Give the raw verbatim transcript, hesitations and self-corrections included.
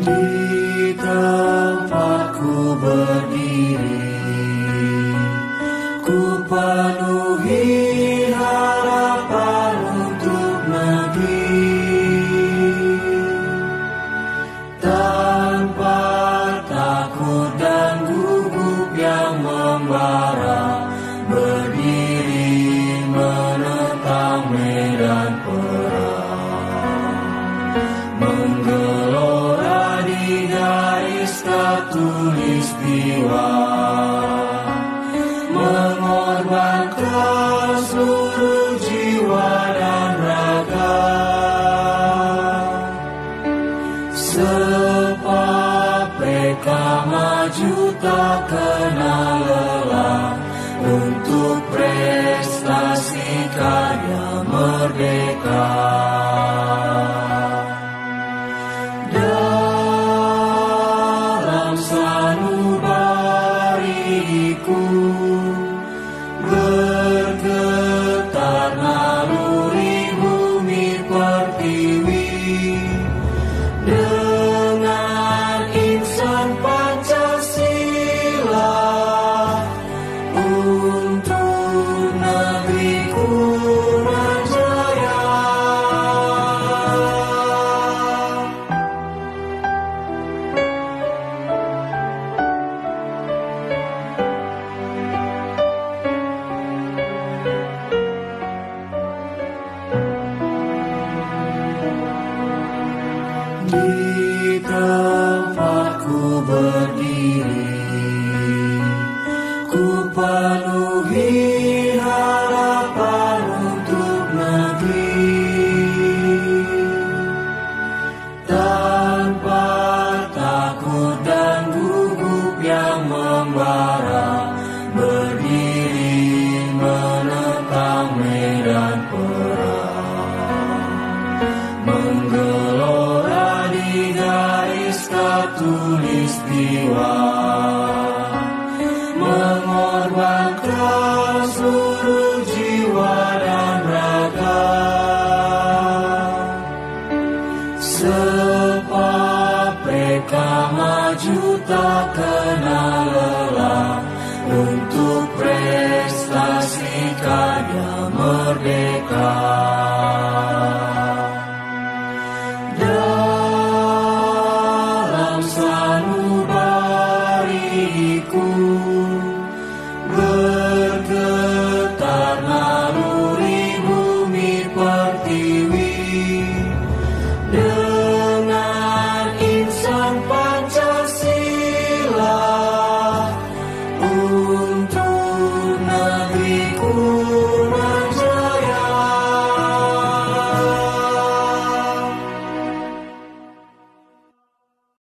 Di tempatku berdiri, ku penuhi harapan untuk negeri, tanpa takut dan gugup yang membara, berdiri menentang medan perang, menggelora di garis khatulistiwa, mengorbankan seluruh jiwa dan raga, sebab mereka maju tak kenal lelah untuk prestasi karya merdeka. Dalam sanubariku bergetar naluri bumi pertiwi, dengan insan Pancasila untuk negeriku berjaya. Di tempatku berdiri, ku penuhi harapan untuk negeri, tanpa takut dan gugup yang membara, berdiri menentang medan perang, menggelora di garis khatulistiwa, mengorbankan seluruh jiwa dan raga, sebab mereka maju tak kenal lelah untuk prestasi karya merdeka.